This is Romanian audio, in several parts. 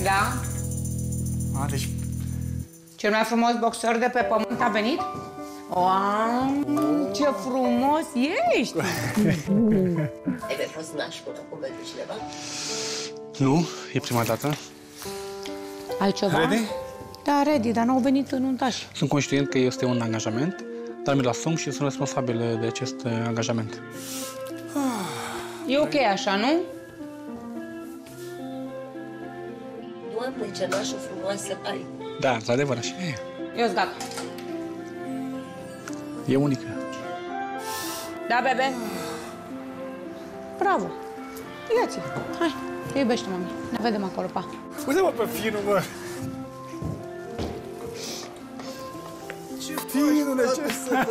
Da? A, deci... Cel mai frumos boxer de pe pământ a venit? Wow, ce frumos ești! Ai mai fost nașul acum pentru cineva? Nu, e prima dată. Ai ceva? Ready? Da, ready, dar n-au venit înuntași. Sunt conștient că este un angajament, dar mi-l asum și sunt responsabil de acest angajament. E ok așa, nu? Doamne, ce nașă frumoasă ai! Da, într-adevăr, așa e. Eu-s gata. E unică. Da, bebe? Bravo! Ia-ți! Hai, te iubește, mami. Ne vedem acolo, pa. Uite-mă pe finul, mă! Finule, ce?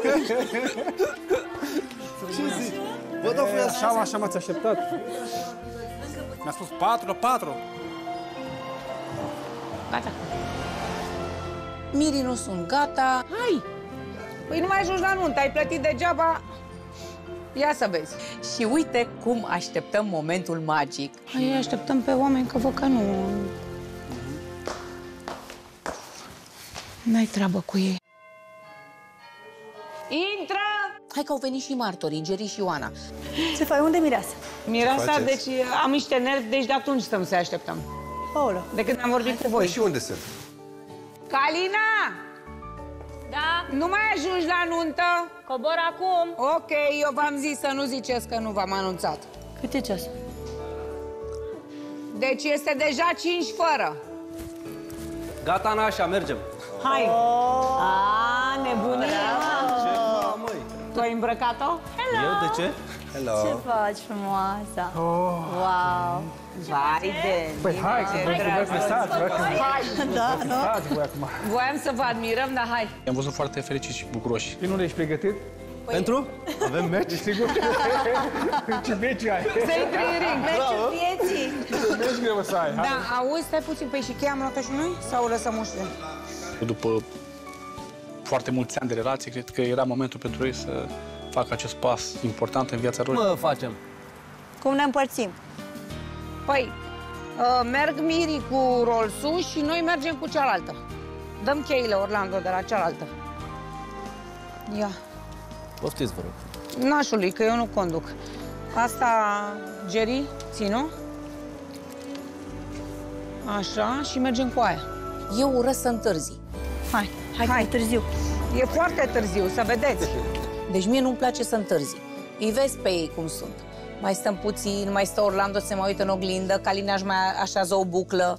Ce zici? Bă, dar foi Așa m-ați așteptat. Mi-a spus 4 la 4. Gata. Mirii nu sunt gata. Hai! Păi nu mai ajungi la nuntă, ai plătit degeaba. Ia să vezi. Și uite cum așteptăm momentul magic. Hai, așteptăm pe oameni, că văd că nu... N-ai treabă cu ei. Intră! Hai că au venit și martorii, Geri și Ioana. Ce faci? Unde mireasă? Mireasa, deci am niște nervi, deci de atunci stăm să așteptăm. Paula. De când am vorbit cu voi. Și unde sunt? Calina! Da, Nu mai ajungi la nuntă? cobor acum. Ok, eu v-am zis să nu ziceți că nu v-am anunțat. Cât e ceasul? Deci este deja 5 fără. Gata, Nașa, mergem. Hai! A, nebunie! Ce măi? Tu ai îmbrăcat-o? Eu? De ce? Hello. Ce faci frumoasă? Wow! Vai de... Păi hai, că vreau să stați, Da, nu? stați voi acum. Voiam să vă admirăm, dar hai. I-am văzut foarte fericiți și bucuroși. Nu ești pregătit? Pentru? Avem meci? Sigur? Ce meci ai? Să intri în ring. Meciul vieții! Ce meci greu să ai? Da, auzi, stai puțin, păi și cheia am luat-o și noi? Sau lăsăm ușile? După foarte mulți ani de relație, cred că era momentul pentru ei să facă acest pas important în viața lor. Mă facem. Cum ne împărțim? Păi, merg mirii cu rolsul și noi mergem cu cealaltă. Dăm cheile, Orlando, de la cealaltă. Ia. Poftiți, vă rog. Nașului, că eu nu conduc. Asta, Geri, țin-o. Așa, și mergem cu aia. Eu urăsc să întârzi. Hai, hai, că e târziu. E foarte târziu, să vedeți. Deci mie nu-mi place să întârzi. Îi vezi pe ei cum sunt. Mai stăm puțin, mai stă Orlando, se mai uită în oglindă, Calina își mai așează o buclă.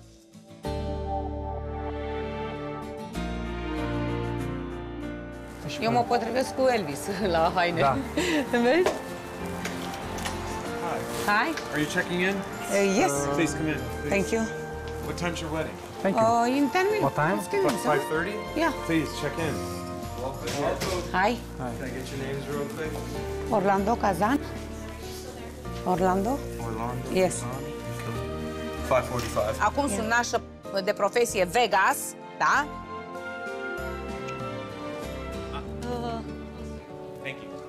Eu mă potrivesc cu Elvis la haine. Da. Vezi? Hi. Are you checking in? Yes. Please come in. Please. Thank you. What time's your wedding? Thank you. In 10 minutes. What time? 15 minutes, huh? 5:30? Yeah. Please check in. Hi. Can I get your names real quick? Orlando Kazan. Orlando? Orlando. Yes. 5:45. Acum sunt nașă de profesie Vegas, da? Thank you.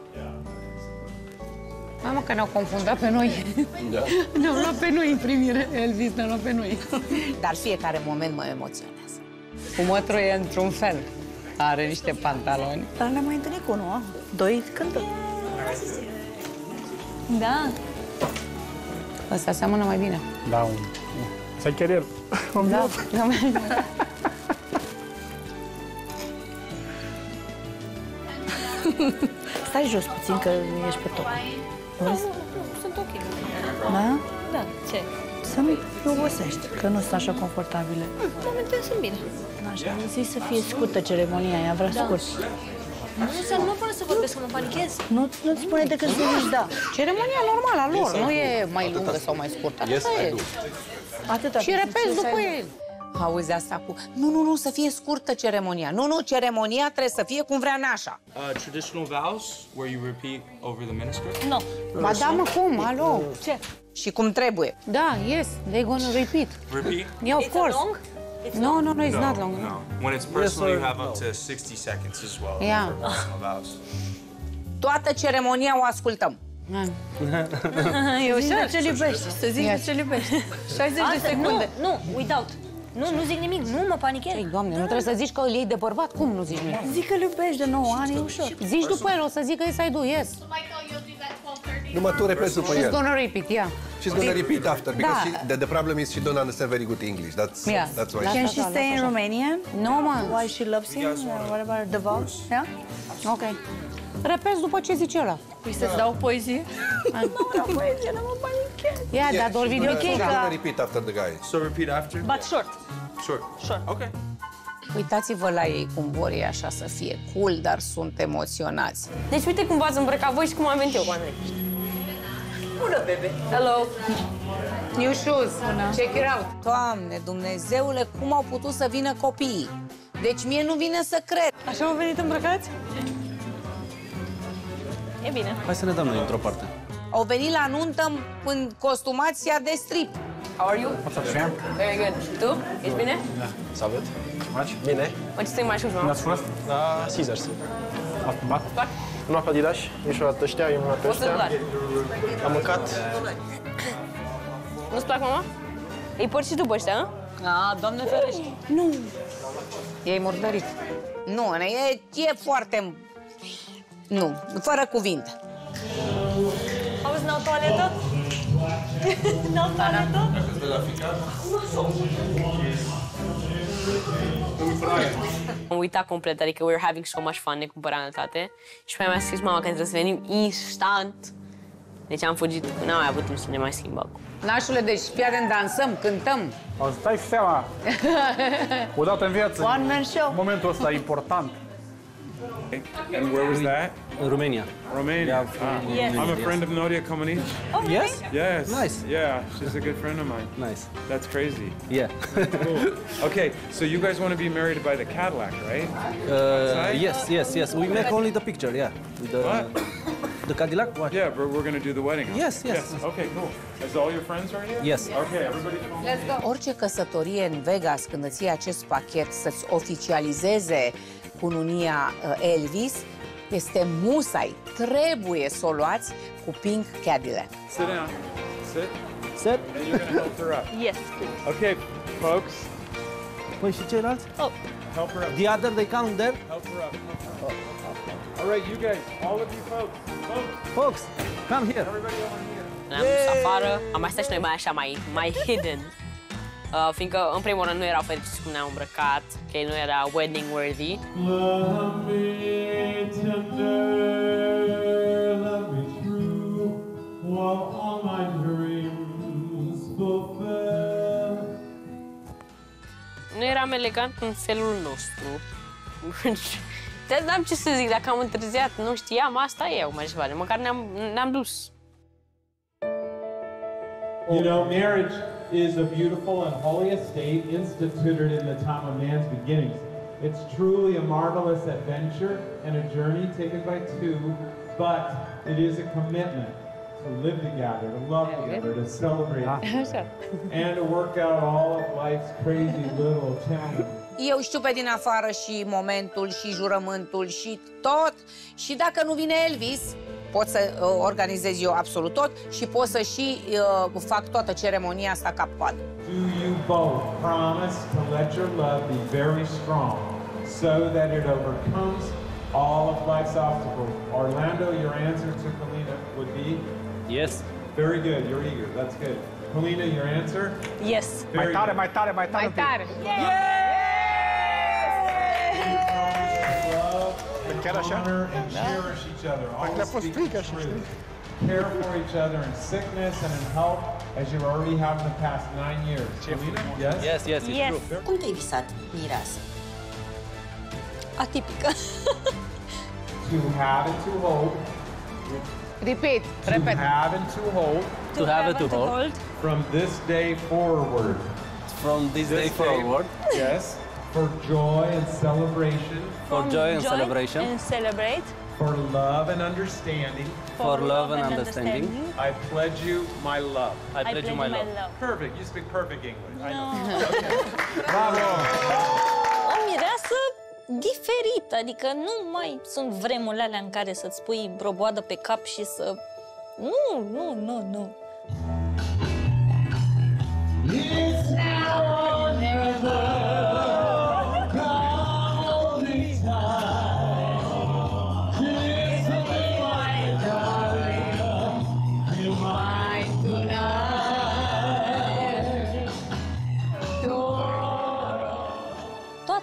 Mamă, că ne-au confundat pe noi. Da. Ne-au luat pe noi în primire. Elvis ne-a luat pe noi. Dar fiecare moment mă emoționează. Cu mătru e într-un fel. Are niște pantaloni. Dar ne-am mai întâlnit cu unul, a? Doi cântă. Da. Ăsta seamănă mai bine. Da, să-i chiar el. Da. Stai jos puțin, că ești pe top. Vezi? Sunt ok. Da? Da, ce? Să nu obosești, că nu sunt așa confortabile. Momentele sunt bine. Așa, zi să fie scurtă ceremonia, ea vrea scurt. Nu mă pune să vorbesc, că mă panichez. Nu-ți spune decât să zici da. Ceremonia normală a lor, nu e mai lungă sau mai scurtă. Asta e. Atâta. Și repezi după el. Auzi asta cu... Nu, să fie scurtă ceremonia. Nu, ceremonia trebuie să fie cum vrea nașa. Traditional vows, where you repeat over the manuscript? Nu. Ba da, mă, cum? Alo? Ce? Și cum trebuie. Da, yes, they're gonna repeat. Repeat? Yeah, of course. long? No, it's not long. No. When it's personal, you have up to 60 seconds as well. Yeah. For personal vows. Toată ceremonia o ascultăm. E ușor. Ce iubești, să zici de ce iubești. 60 de secunde. Nu, without. Nu zic nimic, nu mă panichez. Ei, Doamne, nu trebuie să zici că îl iei de bărbat? Cum nu zici nimic? Zic că îl iubești de 9 ani, e ușor. Zici după el, o să zică yes, I do, yes. Numai tu repezi după She's el. gonna repeat, yeah. She's gonna repeat after because the problem is she don't understand very good English. That's why. Can she stay in Romanian? No, mă. Why she loves him? What about the vows? Yeah? Ok. Repezi după ce zice ăla. Păi să-ți dau poezie? Nu, poezie, nu mă panichez. Yeah, dar doar video She's gonna repeat after the guy. So repeat after? But short. Short. Okay. Uitați-vă la ei cum vor ei așa să fie cool, dar sunt emoționați. Deci uite cum v-ați îmbrăcat voi și cum am venit eu cu Andrei. Bună, bebe! Hello! New shoes, check it out. Doamne, Dumnezeule, cum au putut să vină copiii? Deci mie nu vine să cred. Așa au venit îmbrăcați? E bine. Hai să ne dăm noi într-o parte. Au venit la nuntă în costumația de strip. How are you? What's up, Sam? Very good. Tu? Ești bine? Salut. Faci? Bine. What's your my shoes, mom? N-ați fost? La Caesars. Ați plimbat? Nu am pe Adidas, niciodată ăștia, eu mă pe O să-ți ăștia. plac. Am mâncat. Nu-ți plac, mama? Îi porți și tu pe ăștia, nu? Doamne ferește. Nu. E murdărit. Nu, e foarte... Nu, fără cuvinte. Auzi, n-au toaletă? N-au toaletă? Am uitat complet, adică we were having so much fun, ne cumpăram toate. Și pe mi-a scris mama că trebuie să venim instant. Deci am fugit, n-am mai avut timp să ne mai schimbăm. Nașule, deci fii atent, dansăm, cântăm. O să stai seama. Odată în viață. One man show. Momentul ăsta important. And where was that? Romania. Romania. Yes. I'm a friend of Nadia Comaneci. Oh, really? Yes? Yes. Nice. Yeah, she's a good friend of mine. Nice. That's crazy. Yeah. Cool. Okay, so you guys want to be married by the Cadillac, right? Yes. We make only the picture, yeah. With the, What? The Cadillac? What? Yeah, but we're going to do the wedding. Yes. Okay, cool. Is all your friends right here? Yes. Okay, everybody. Orice căsătorie în Vegas, când îți iei acest pachet să-ți oficializeze cununia Elvis, este musai. Trebuie să o luați cu Pink Cadillac. Sit down. Sit. Set. And you're going to help her up. Yes, please. Okay, folks, Păi și ceilalți? help her up. The other, they come there? Help her up. All right, you guys, all of you folks. Folks, come here. Everybody over here. Ne-am dus afară, am mai stat și noi mai așa, mai hidden. Fiindcă, în primul rând, nu erau fericiți cum ne-am îmbrăcat, că nu era wedding worthy. Love me tender, love me true, while all my dreams fulfill. Nu eram elegant în felul nostru. N-am ce să zic, dacă am întârziat, nu știam, asta e acum ceva, măcar ne-am dus. You know, marriage is a beautiful and holy estate instituted in the time of man's beginnings. It's truly a marvelous adventure and a journey taken by two, but it is a commitment to live together, to love together, to celebrate, and to work out all of life's crazy little challenges. Eu știu pe din afară și momentul, și jurământul, și tot. Și dacă nu vine Elvis, pot să organizez eu absolut tot și pot să și fac toată ceremonia asta cap-coadă. Do you both promise to let your love be very strong so that it overcomes all of life's obstacles? Orlando, your answer to Polina would be? Yes. Very good, you're eager, that's good. Polina, your answer? Yes. Mai Very tare, good. mai tare, mai tare. Mai tare! Chiar așa? Honor and cherish each other. Always speak the truth. Care for each other in sickness and in health, as you already have in the past 9 years. Polina, yes? Yes, it's Yes. true. Cum te-ai visat, mireasă? Atipică. To have and to hold. Repeat, To repet. have and to hold. To have it to hold. From this day forward. From this day forward. Yes. For joy and celebration. For joy and celebration. And celebrate. For love and understanding. For love and understanding. I pledge you my love. I pledge you my love. Perfect. You speak perfect English. I know. Bravo! O mireasă diferită, adică nu mai sunt vremurile alea în care să-ți pui broboadă pe cap și să... Nu. It's now or never.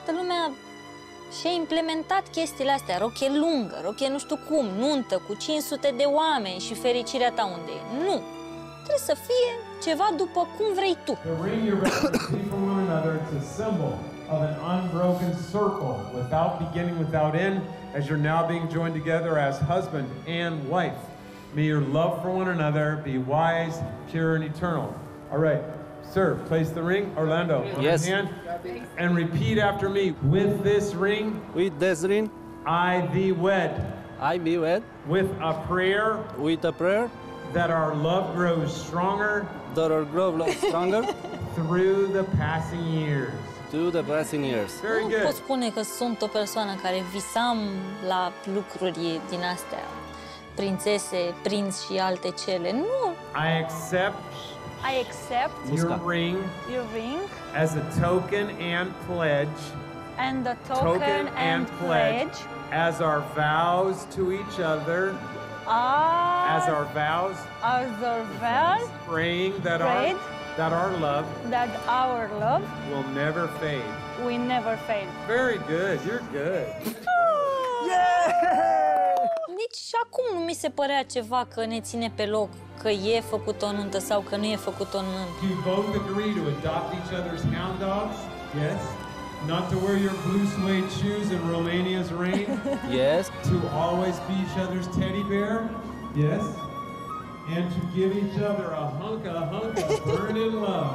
toată lumea și-a implementat chestiile astea, roche lungă, roche nu știu cum, nuntă cu 500 de oameni și fericirea ta unde e. Nu! Trebuie să fie ceva după cum vrei tu. The ring you're about to receive from one another, it's a symbol of an unbroken circle, without beginning, without end, as you're now being joined together as husband and wife. May your love for one another be wise, pure, and eternal. All right, sir, place the ring. Orlando, on Yes. your hand, and repeat after me. With this ring, With this ring, I thee wed. I be wed. With a prayer, With a prayer, that our love grows stronger, that our growth stronger through the passing years. to the passing years. Very Nu good. pot spune că sunt o persoană care visam la lucruri din astea, prințese, prinț și alte cele. Nu. I accept I accept your ring your ring as a token and pledge, and the token and pledge as our vows to each other, as our vows, as our vows praying that Prayed. our love that our love will never fade. will never fail. Very good. You're good. Nici și acum nu mi se părea ceva că ne ține pe loc, că e făcut o nuntă sau că nu e făcut o nuntă. Do you both agree to adopt each other's hound dogs? Yes. Not to wear your blue suede shoes in Romania's rain? Yes. To always be each other's teddy bear? Yes. And to give each other a hunk of burning love.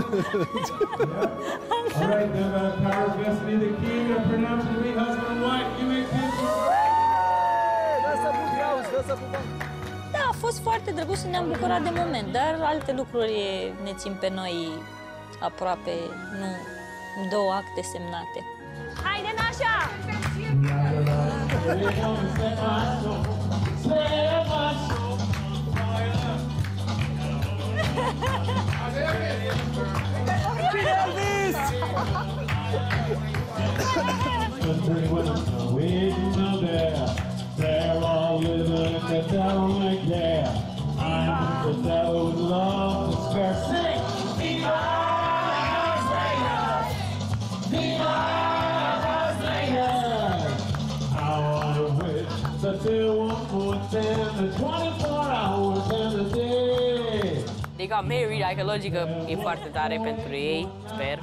Yeah. All right, then powers vested in the king and pronounced to be husband and wife. You make Da, a fost foarte drăguț și ne-am bucurat de moment, dar alte lucruri ne țin pe noi aproape, nu două acte semnate. Haide, Nașa! They're all living in the town like that. I'm the devil with love to spare. Sing! Viva Las Vegas! Viva Las Vegas! I wanna wish that there one more than the 24 hours in the day. They got married, adică logică e foarte tare pentru ei, sper.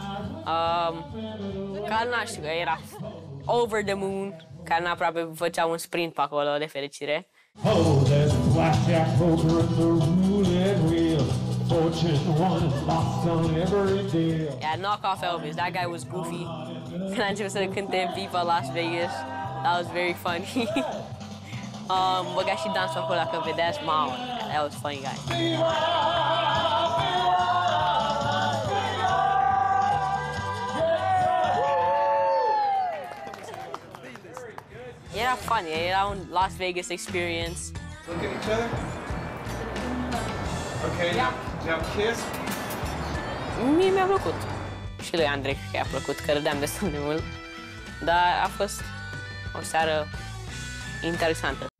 Calna știu că era over the moon. Calna aproape făcea un sprint pe acolo, de fericire. Oh, there's blackjack, poker, and the roulette wheel. Fortune won and lost on every deal. Yeah, knock off Elvis. That guy was goofy. Când a început să cânte Viva Las Vegas, that was very funny. Băga și dansul acolo, dacă vedeați, mamă, that was funny guy. Era funny, era un Las Vegas experience. Look at each other. Okay, now kiss. Mie mi-a plăcut. Și lui Andrei cred că i-a plăcut, că râdeam destul de mult. Dar a fost o seară interesantă.